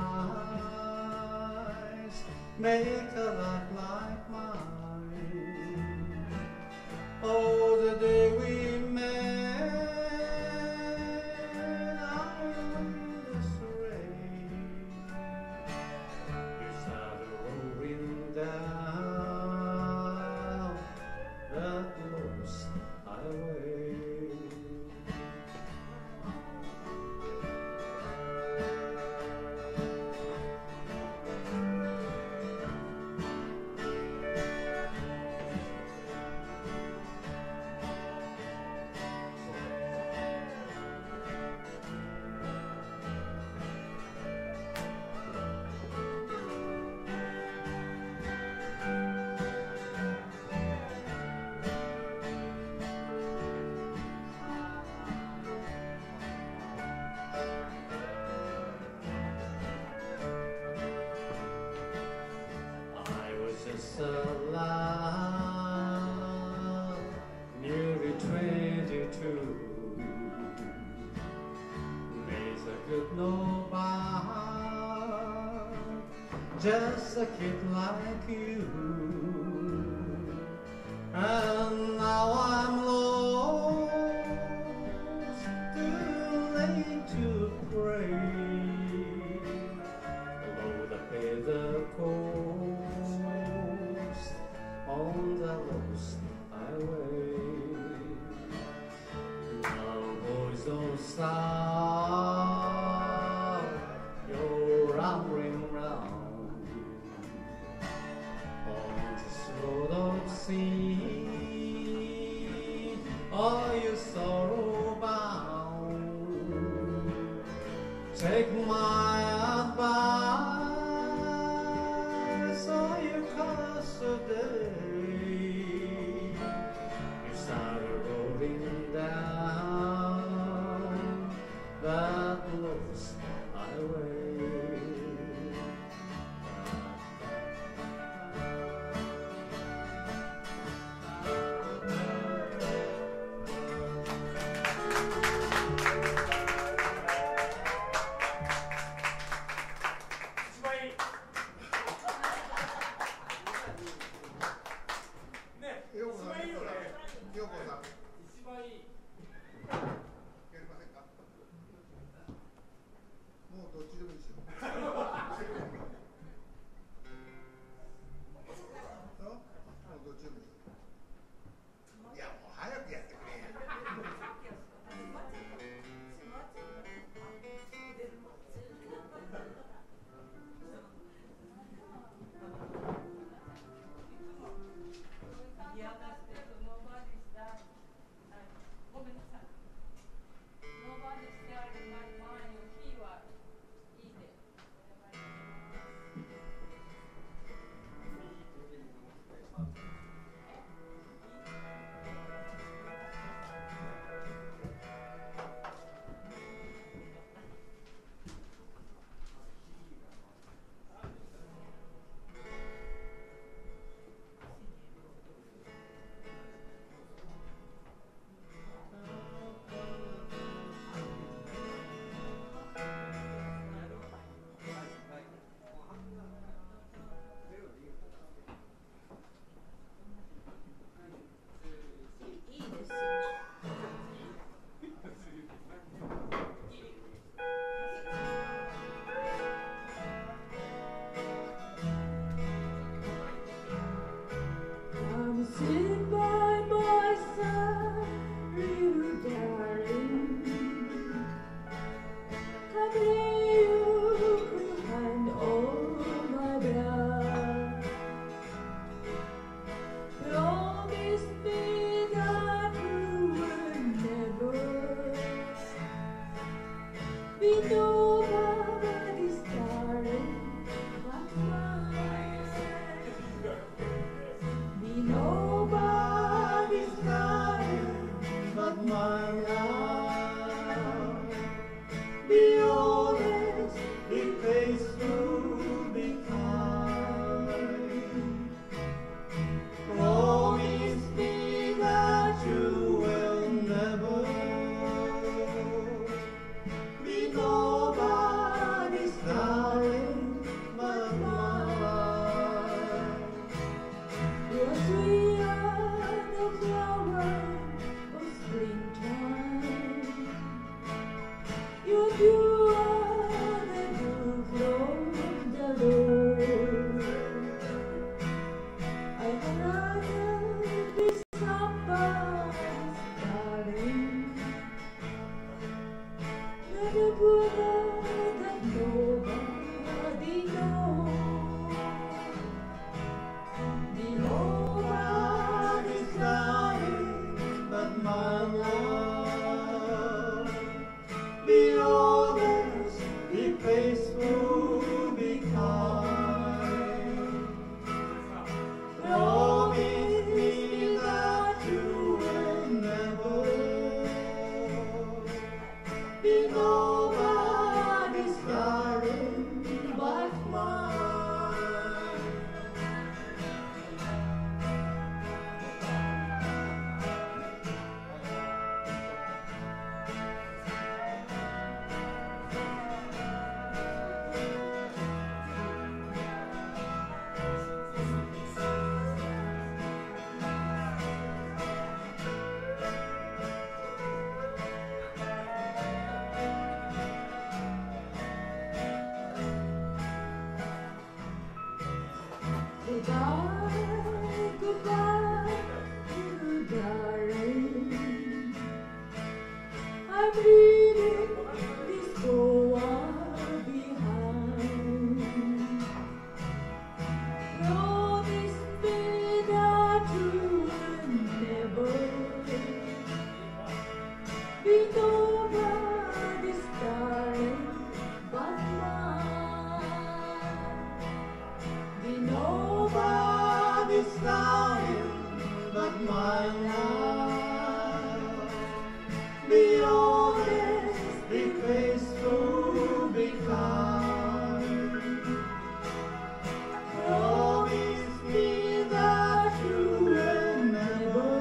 lies make a life like mine. Oh, the day we met, I was rain. You started rolling down that lost highway. just a kid like you. And now I'm lost, too late to pray. Below the feather coast, on the lost highway. Now boys don't stop, you're rambling round on this road of sin. Are you sorrow bound? Take my advice, or you curse a day. You started rolling down that lost highway. ようこさん、ようこさん、一番いい。やりませんか。もうどっちでもいいですよ。もうどっちでもいい。いや、もう早くやってくれや。 Be all I'm leaving this world behind. Promise me that you will never be nobody's darling but mine. Be nobody's darling but my love. Be honest, be faithful, be kind. Promise me that you will never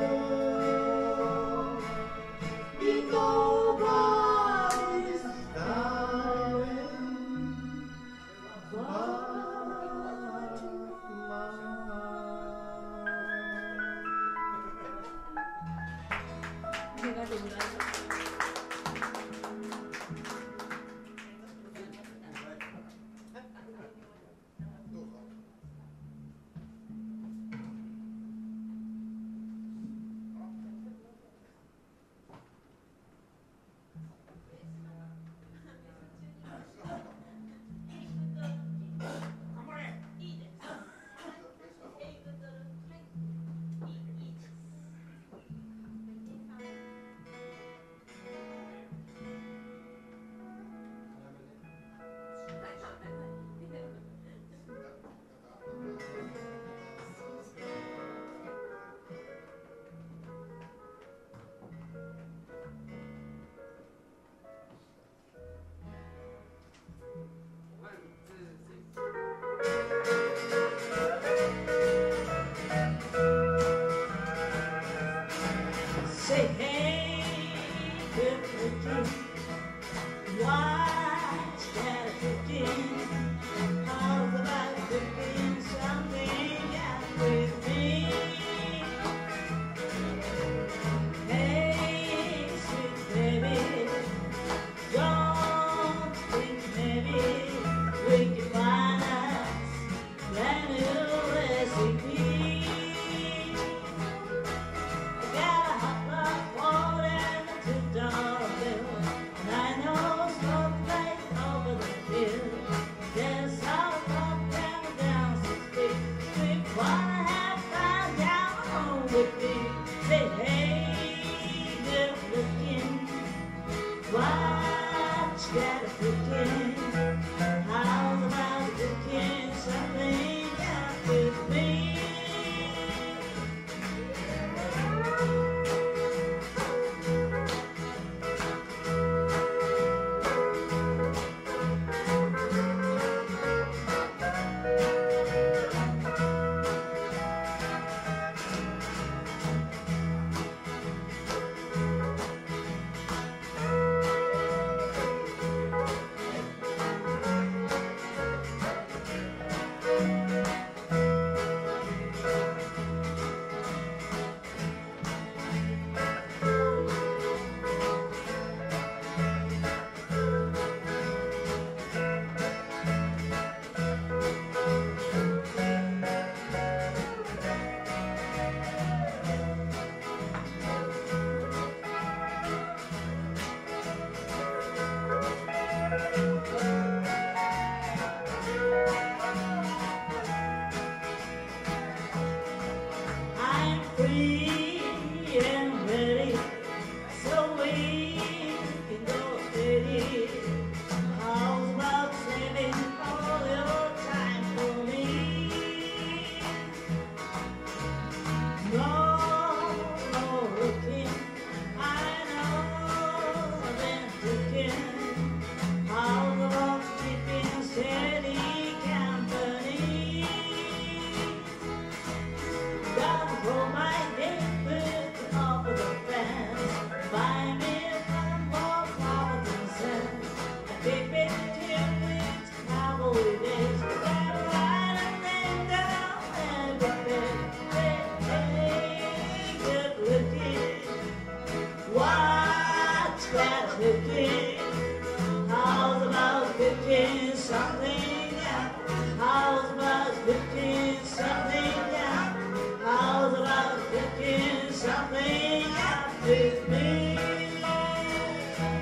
be nobody's darling but say, hey, good looking, what's that cooking? How's about cooking something out with me? Hey, sweet baby, don't think maybe we can find us brand new recipe. Got a hot blood water and a two-dollar bill, and I know smoke right over the hill. There's salt up and down six feet. We wanna have fun down on with me. Say, hey, good looking, what you got a cooking? How's about cooking something out with me? I'm free and ready, so we can go steady. How's about saving all your time for me? No more looking, I know I've been looking. How's about keeping steady company? Gotta throw my day with off of the fence. Buy me some more flowers and scents. I keep it till it's cowboy days. Gotta ride and then down every bed. Hey, hey, good looking, what's that looking? How's about cooking something out? How's about cooking something out? How's about cooking something out with me?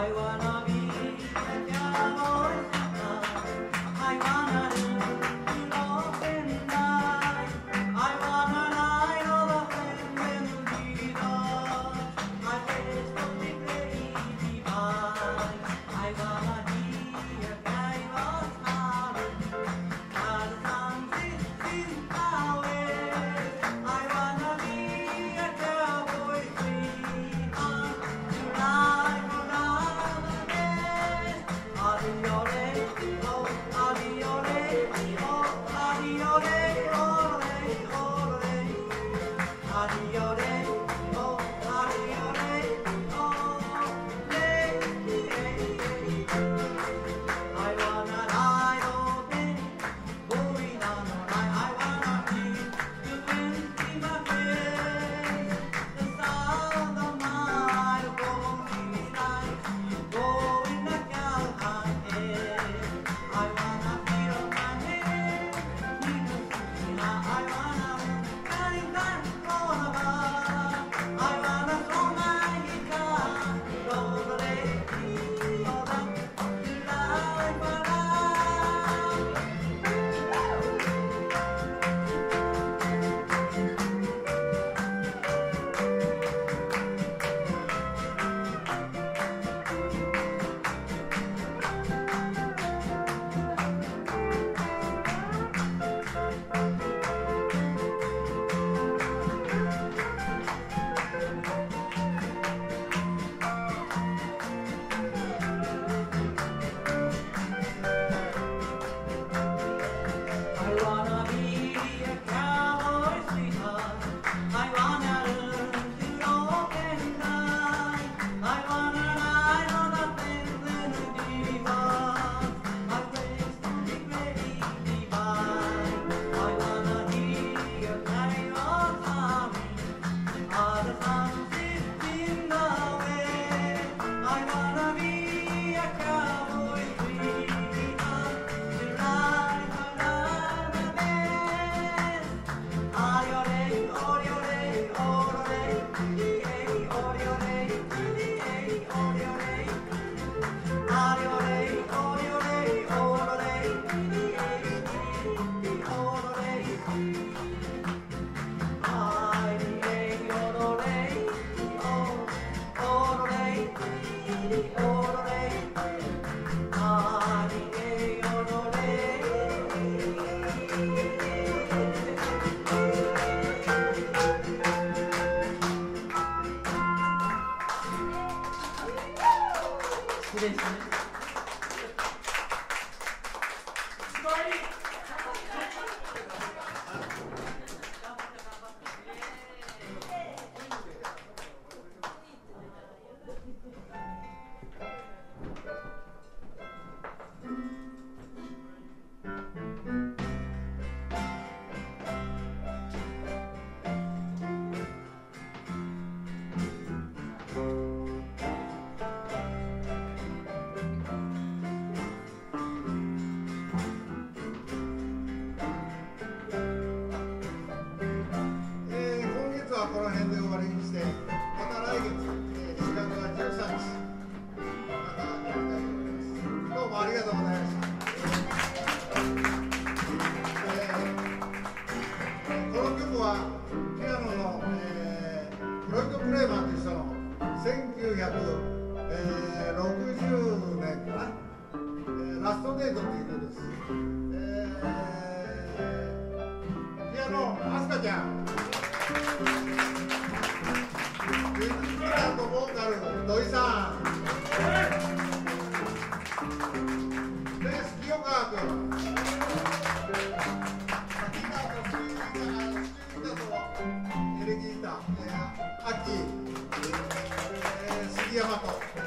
エレキギター、えー、アッキー、えー、杉山と。